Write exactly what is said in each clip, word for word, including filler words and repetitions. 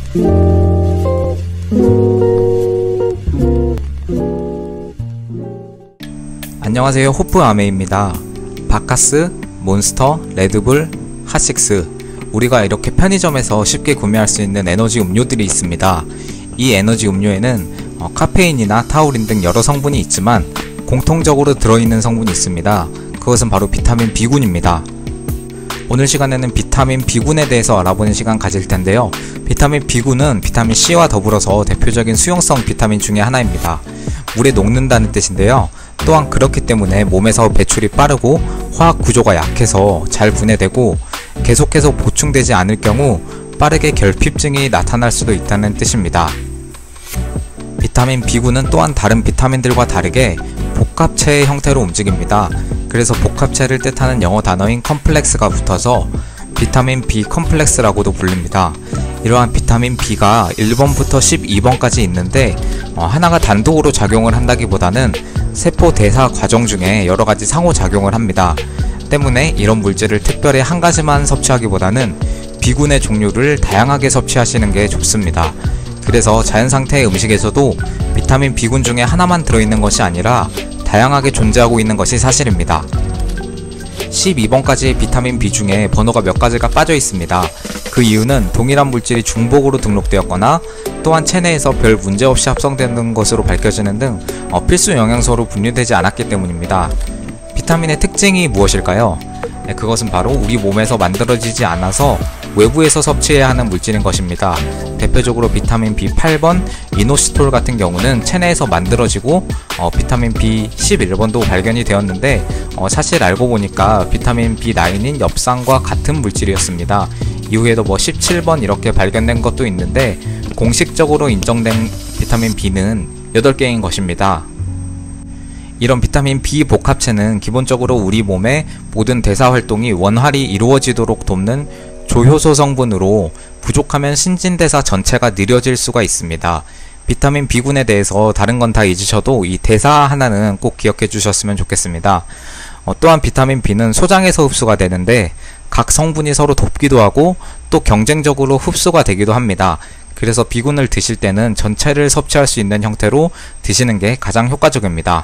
안녕하세요, 호프아메입니다. 바카스, 몬스터, 레드불, 핫식스, 우리가 이렇게 편의점에서 쉽게 구매할 수 있는 에너지 음료들이 있습니다. 이 에너지 음료에는 어, 카페인이나 타우린 등 여러 성분이 있지만 공통적으로 들어있는 성분이 있습니다. 그것은 바로 비타민 B군입니다. 오늘 시간에는 비타민 B군에 대해서 알아보는 시간 가질 텐데요. 비타민 B군은 비타민 C와 더불어서 대표적인 수용성 비타민 중에 하나입니다. 물에 녹는다는 뜻인데요. 또한 그렇기 때문에 몸에서 배출이 빠르고 화학 구조가 약해서 잘 분해되고 계속해서 보충되지 않을 경우 빠르게 결핍증이 나타날 수도 있다는 뜻입니다. 비타민 B군은 또한 다른 비타민들과 다르게 복합체의 형태로 움직입니다. 그래서 복합체를 뜻하는 영어 단어인 컴플렉스가 붙어서 비타민 B 컴플렉스라고도 불립니다. 이러한 비타민 B가 일 번부터 십이 번까지 있는데 어, 하나가 단독으로 작용을 한다기보다는 세포 대사 과정 중에 여러가지 상호작용을 합니다. 때문에 이런 물질을 특별히 한 가지만 섭취하기보다는 B군의 종류를 다양하게 섭취하시는 게 좋습니다. 그래서 자연상태의 음식에서도 비타민 B군 중에 하나만 들어있는 것이 아니라 다양하게 존재하고 있는 것이 사실입니다. 십이 번까지의 비타민 B 중에 번호가 몇 가지가 빠져 있습니다. 그 이유는 동일한 물질이 중복으로 등록되었거나 또한 체내에서 별 문제없이 합성되는 것으로 밝혀지는 등 어, 필수 영양소로 분류되지 않았기 때문입니다. 비타민의 특징이 무엇일까요? 네, 그것은 바로 우리 몸에서 만들어지지 않아서 외부에서 섭취해야 하는 물질인 것입니다. 대표적으로 비타민 비 팔 번, 이노시톨 같은 경우는 체내에서 만들어지고 어, 비타민 비 십일 번도 발견이 되었는데 어, 사실 알고 보니까 비타민 비 나인인 엽산과 같은 물질이었습니다. 이후에도 뭐 십칠 번 이렇게 발견된 것도 있는데 공식적으로 인정된 비타민 B는 여덟 개인 것입니다. 이런 비타민 B 복합체는 기본적으로 우리 몸의 모든 대사 활동이 원활히 이루어지도록 돕는 조효소 성분으로 부족하면 신진대사 전체가 느려질 수가 있습니다. 비타민 B군에 대해서 다른 건 다 잊으셔도 이 대사 하나는 꼭 기억해 주셨으면 좋겠습니다. 어, 또한 비타민 B는 소장에서 흡수가 되는데 각 성분이 서로 돕기도 하고 또 경쟁적으로 흡수가 되기도 합니다. 그래서 B군을 드실 때는 전체를 섭취할 수 있는 형태로 드시는 게 가장 효과적입니다.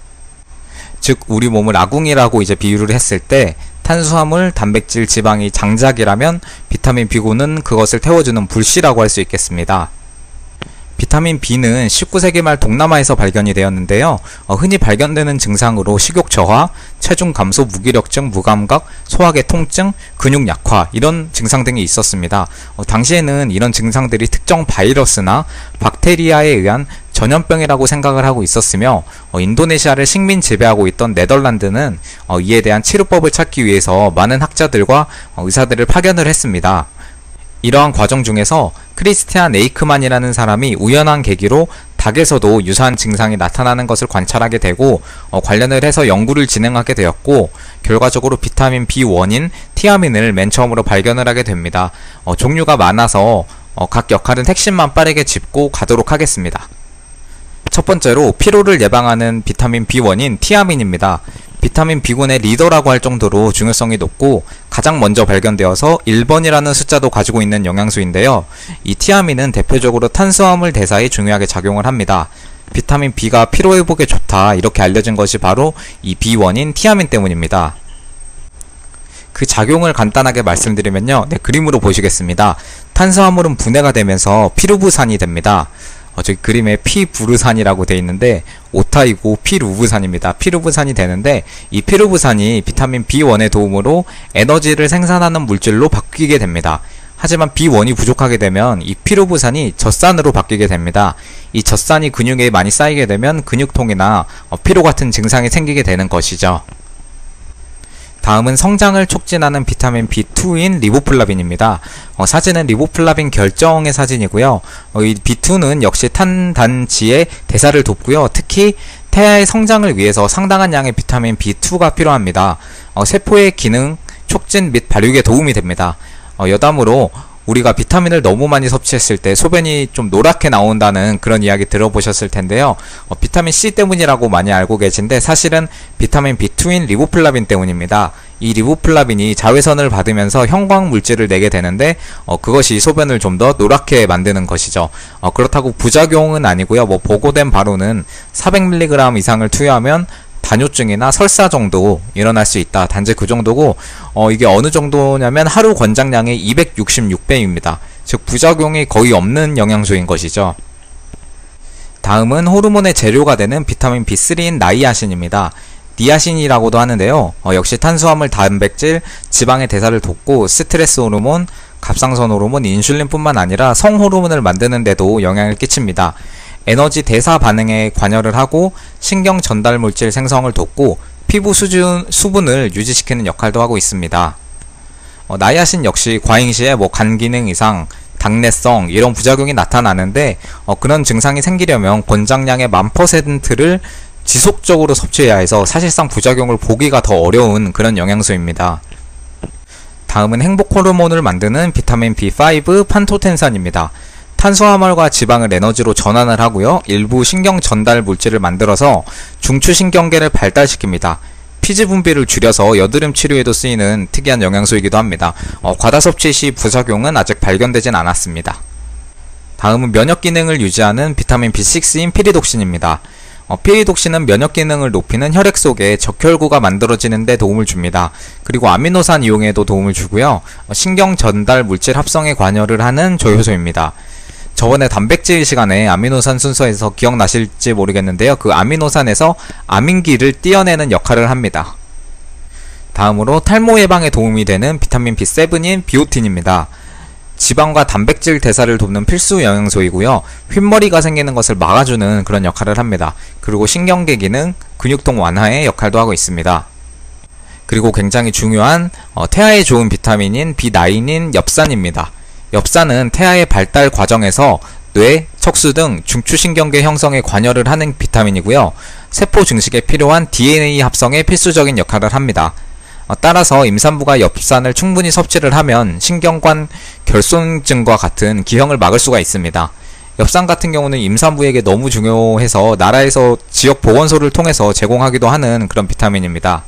즉 우리 몸을 아궁이라고 이제 비유를 했을 때 탄수화물, 단백질, 지방이 장작이라면 비타민 B군은 그것을 태워주는 불씨라고 할 수 있겠습니다. 비타민 B는 십구 세기 말 동남아에서 발견이 되었는데요. 어, 흔히 발견되는 증상으로 식욕 저하, 체중 감소, 무기력증, 무감각, 소화계 통증, 근육 약화 이런 증상 등이 있었습니다. 어, 당시에는 이런 증상들이 특정 바이러스나 박테리아에 의한 전염병이라고 생각을 하고 있었으며 어, 인도네시아를 식민 지배하고 있던 네덜란드는 어, 이에 대한 치료법을 찾기 위해서 많은 학자들과 어, 의사들을 파견을 했습니다. 이러한 과정 중에서 크리스티안 에이크만이라는 사람이 우연한 계기로 닭에서도 유사한 증상이 나타나는 것을 관찰하게 되고 어, 관련을 해서 연구를 진행하게 되었고 결과적으로 비타민 비 원인 티아민을 맨 처음으로 발견을 하게 됩니다. 어, 종류가 많아서 어, 각 역할은 핵심만 빠르게 짚고 가도록 하겠습니다. 첫 번째로 피로를 예방하는 비타민 비 원인 티아민입니다. 비타민 B군의 리더라고 할 정도로 중요성이 높고 가장 먼저 발견되어서 일 번이라는 숫자도 가지고 있는 영양소인데요. 이 티아민은 대표적으로 탄수화물 대사에 중요하게 작용을 합니다. 비타민 B가 피로회복에 좋다 이렇게 알려진 것이 바로 이 비 원인 티아민 때문입니다. 그 작용을 간단하게 말씀드리면요. 네, 그림으로 보시겠습니다. 탄수화물은 분해가 되면서 피루부산이 됩니다. 어, 저기 그림에 피부르산이라고 되어 있는데 오타이고 피루부산입니다. 피루부산이 되는데 이 피루부산이 비타민 비 원의 도움으로 에너지를 생산하는 물질로 바뀌게 됩니다. 하지만 비 원이 부족하게 되면 이 피루부산이 젖산으로 바뀌게 됩니다. 이 젖산이 근육에 많이 쌓이게 되면 근육통이나 어, 피로 같은 증상이 생기게 되는 것이죠. 다음은 성장을 촉진하는 비타민 비 투인 리보플라빈입니다. 어, 사진은 리보플라빈 결정의 사진이고요. 어, 이 비 투는 역시 탄단지의 대사를 돕고요. 특히 태아의 성장을 위해서 상당한 양의 비타민 비 투가 필요합니다. 어, 세포의 기능 촉진 및 발육에 도움이 됩니다. 어, 여담으로 우리가 비타민을 너무 많이 섭취했을 때 소변이 좀 노랗게 나온다는 그런 이야기 들어보셨을 텐데요. 어, 비타민 C 때문이라고 많이 알고 계신데 사실은 비타민 비 투인 리보플라빈 때문입니다. 이 리보플라빈이 자외선을 받으면서 형광 물질을 내게 되는데 어, 그것이 소변을 좀 더 노랗게 만드는 것이죠. 어, 그렇다고 부작용은 아니고요. 뭐 보고된 바로는 사백 밀리그램 이상을 투여하면 단뇨증이나 설사 정도 일어날 수 있다. 단지 그 정도고 어, 이게 어느 정도냐면 하루 권장량의 이백육십육 배입니다. 즉 부작용이 거의 없는 영양소인 것이죠. 다음은 호르몬의 재료가 되는 비타민 비 쓰리인 나이아신입니다. 니아신이라고도 하는데요. 어, 역시 탄수화물, 단백질, 지방의 대사를 돕고 스트레스 호르몬, 갑상선 호르몬, 인슐린뿐만 아니라 성호르몬을 만드는 데도 영향을 끼칩니다. 에너지 대사 반응에 관여를 하고 신경 전달 물질 생성을 돕고 피부 수준, 수분을 유지시키는 역할도 하고 있습니다. 어, 나이아신 역시 과잉 시에 뭐 간 기능 이상, 당내성 이런 부작용이 나타나는데 어, 그런 증상이 생기려면 권장량의 만 퍼센트를 지속적으로 섭취해야 해서 사실상 부작용을 보기가 더 어려운 그런 영양소입니다. 다음은 행복 호르몬을 만드는 비타민 비 파이브 판토텐산입니다. 탄수화물과 지방을 에너지로 전환을 하고요. 일부 신경 전달 물질을 만들어서 중추신경계를 발달시킵니다. 피지 분비를 줄여서 여드름 치료에도 쓰이는 특이한 영양소이기도 합니다. 어, 과다 섭취 시 부작용은 아직 발견되진 않았습니다. 다음은 면역 기능을 유지하는 비타민 비 식스인 피리독신입니다. 어, 피리독신은 면역 기능을 높이는 혈액 속에 적혈구가 만들어지는 데 도움을 줍니다. 그리고 아미노산 이용에도 도움을 주고요. 어, 신경 전달 물질 합성에 관여를 하는 조효소입니다. 저번에 단백질 시간에 아미노산 순서에서 기억나실지 모르겠는데요. 그 아미노산에서 아민기를 띄어내는 역할을 합니다. 다음으로 탈모 예방에 도움이 되는 비타민 비 세븐인 비오틴입니다. 지방과 단백질 대사를 돕는 필수 영양소이고요. 휜머리가 생기는 것을 막아주는 그런 역할을 합니다. 그리고 신경계 기능, 근육통 완화의 역할도 하고 있습니다. 그리고 굉장히 중요한 어, 태아에 좋은 비타민인 비 나인인 엽산입니다. 엽산은 태아의 발달 과정에서 뇌, 척수 등 중추신경계 형성에 관여를 하는 비타민이고요. 세포 증식에 필요한 디엔에이 합성에 필수적인 역할을 합니다. 어, 따라서 임산부가 엽산을 충분히 섭취를 하면 신경관 결손증과 같은 기형을 막을 수가 있습니다. 엽산 같은 경우는 임산부에게 너무 중요해서 나라에서 지역 보건소를 통해서 제공하기도 하는 그런 비타민입니다.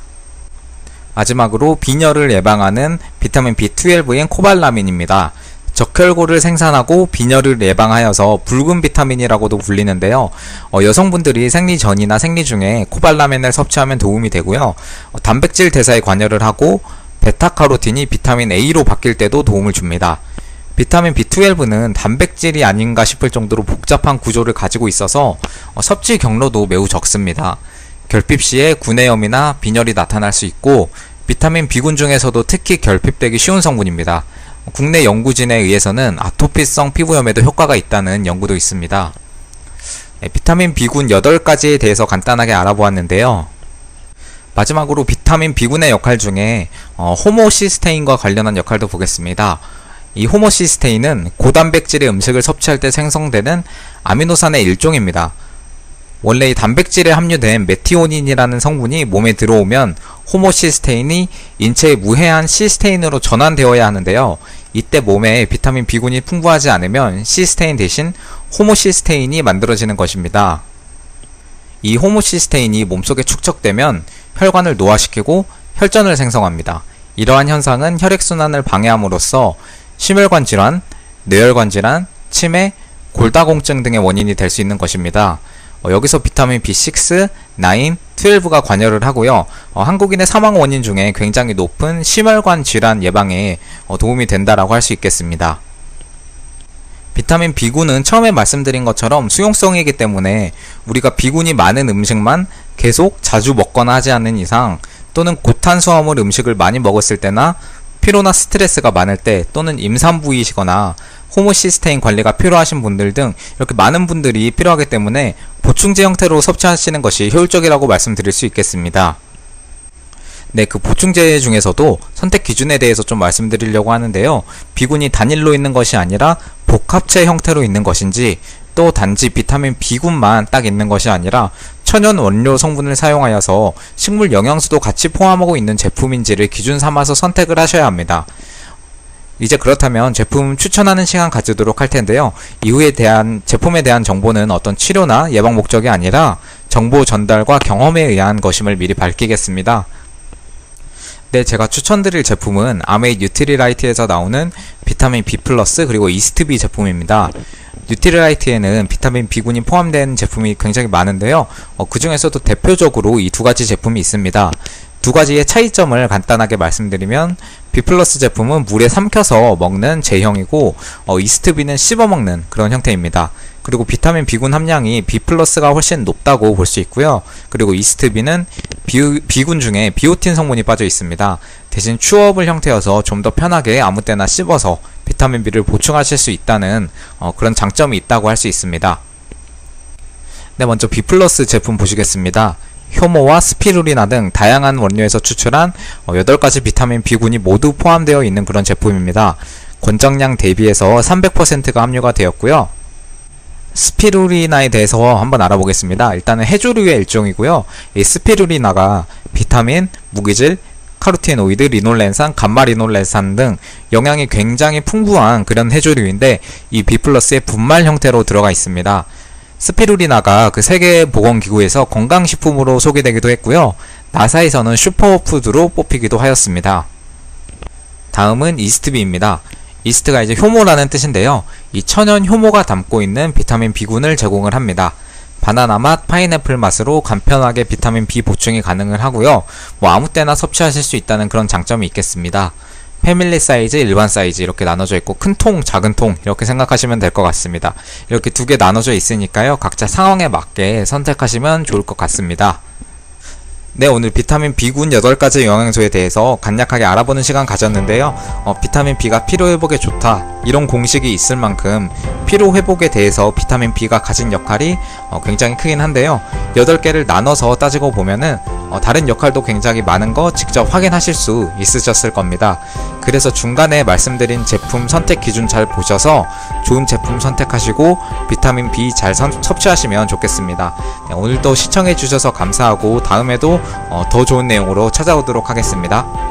마지막으로 빈혈을 예방하는 비타민 비 트웰브인 코발라민입니다. 적혈구를 생산하고 빈혈을 예방하여서 붉은 비타민이라고도 불리는데요. 어, 여성분들이 생리 전이나 생리 중에 코발라민을 섭취하면 도움이 되고요. 어, 단백질 대사에 관여를 하고 베타카로틴이 비타민 A로 바뀔 때도 도움을 줍니다. 비타민 비 트웰브는 단백질이 아닌가 싶을 정도로 복잡한 구조를 가지고 있어서 어, 섭취 경로도 매우 적습니다. 결핍 시에 구내염이나 빈혈이 나타날 수 있고 비타민 B군 중에서도 특히 결핍되기 쉬운 성분입니다. 국내 연구진에 의해서는 아토피성 피부염에도 효과가 있다는 연구도 있습니다. 네, 비타민 B군 여덟 가지에 대해서 간단하게 알아보았는데요. 마지막으로 비타민 B군의 역할 중에 어, 호모시스테인과 관련한 역할도 보겠습니다. 이 호모시스테인은 고단백질의 음식을 섭취할 때 생성되는 아미노산의 일종입니다. 원래 이 단백질에 함유된 메티오닌이라는 성분이 몸에 들어오면 호모시스테인이 인체에 무해한 시스테인으로 전환되어야 하는데요. 이때 몸에 비타민 B군이 풍부하지 않으면 시스테인 대신 호모시스테인이 만들어지는 것입니다. 이 호모시스테인이 몸속에 축적되면 혈관을 노화시키고 혈전을 생성합니다. 이러한 현상은 혈액순환을 방해함으로써 심혈관 질환, 뇌혈관 질환, 치매, 골다공증 등의 원인이 될 수 있는 것입니다. 어, 여기서 비타민 비 식스, 나인, 트웰브가 관여를 하고요. 어, 한국인의 사망 원인 중에 굉장히 높은 심혈관 질환 예방에 어, 도움이 된다라고 할 수 있겠습니다. 비타민 B군은 처음에 말씀드린 것처럼 수용성이기 때문에 우리가 B군이 많은 음식만 계속 자주 먹거나 하지 않는 이상 또는 고탄수화물 음식을 많이 먹었을 때나 피로나 스트레스가 많을 때 또는 임산부이시거나 호모시스테인 관리가 필요하신 분들 등 이렇게 많은 분들이 필요하기 때문에 보충제 형태로 섭취하시는 것이 효율적이라고 말씀드릴 수 있겠습니다. 네, 그 보충제 중에서도 선택 기준에 대해서 좀 말씀드리려고 하는데요. B군이 단일로 있는 것이 아니라 복합체 형태로 있는 것인지 또 단지 비타민 B군만 딱 있는 것이 아니라 천연 원료 성분을 사용하여서 식물 영양소도 같이 포함하고 있는 제품인지를 기준 삼아서 선택을 하셔야 합니다. 이제 그렇다면 제품 추천하는 시간 가지도록 할 텐데요. 이후에 대한 제품에 대한 정보는 어떤 치료나 예방 목적이 아니라 정보 전달과 경험에 의한 것임을 미리 밝히겠습니다. 네, 제가 추천드릴 제품은 아메이 뉴트리라이트에서 나오는 비타민 B 플러스 그리고 이스트비 제품입니다. 뉴트리라이트에는 비타민 B군이 포함된 제품이 굉장히 많은데요. 어, 그 중에서도 대표적으로 이 두 가지 제품이 있습니다. 두 가지의 차이점을 간단하게 말씀드리면 B 플러스 제품은 물에 삼켜서 먹는 제형이고 어, 이스트비는 씹어 먹는 그런 형태입니다. 그리고 비타민 B군 함량이 B 플러스가 훨씬 높다고 볼 수 있고요. 그리고 이스트비는 비, B군 중에 비오틴 성분이 빠져 있습니다. 대신 추어블 형태여서 좀 더 편하게 아무 때나 씹어서 비타민 B를 보충하실 수 있다는 어, 그런 장점이 있다고 할 수 있습니다. 네, 먼저 B 플러스 제품 보시겠습니다. 효모와 스피루리나 등 다양한 원료에서 추출한 어, 여덟 가지 비타민 B군이 모두 포함되어 있는 그런 제품입니다. 권장량 대비해서 삼백 퍼센트가 함유가 되었고요. 스피루리나에 대해서 한번 알아보겠습니다. 일단은 해조류의 일종이고요. 이 스피루리나가 비타민, 무기질, 카로티노이드, 리놀렌산, 감마리놀렌산 등 영양이 굉장히 풍부한 그런 해조류인데 이 B 플러스의 분말 형태로 들어가 있습니다. 스피루리나가 그 세계보건기구에서 건강식품으로 소개되기도 했고요. 나사에서는 슈퍼푸드로 뽑히기도 하였습니다. 다음은 이스트비입니다. 이스트가 이제 효모라는 뜻인데요. 이 천연 효모가 담고 있는 비타민 B군을 제공을 합니다. 바나나 맛, 파인애플 맛으로 간편하게 비타민 B 보충이 가능을 하고요. 뭐 아무 때나 섭취하실 수 있다는 그런 장점이 있겠습니다. 패밀리 사이즈, 일반 사이즈 이렇게 나눠져 있고 큰 통, 작은 통 이렇게 생각하시면 될 것 같습니다. 이렇게 두 개 나눠져 있으니까요. 각자 상황에 맞게 선택하시면 좋을 것 같습니다. 네, 오늘 비타민 B군 여덟 가지 영양소에 대해서 간략하게 알아보는 시간 가졌는데요. 어, 비타민 B가 피로회복에 좋다 이런 공식이 있을 만큼 피로회복에 대해서 비타민 B가 가진 역할이 어, 굉장히 크긴 한데요. 여덟 개를 나눠서 따지고 보면은 어, 다른 역할도 굉장히 많은 거 직접 확인하실 수 있으셨을 겁니다. 그래서 중간에 말씀드린 제품 선택 기준 잘 보셔서 좋은 제품 선택하시고 비타민 B 잘 선, 섭취하시면 좋겠습니다. 네, 오늘도 시청해 주셔서 감사하고 다음에도 어, 더 좋은 내용으로 찾아오도록 하겠습니다.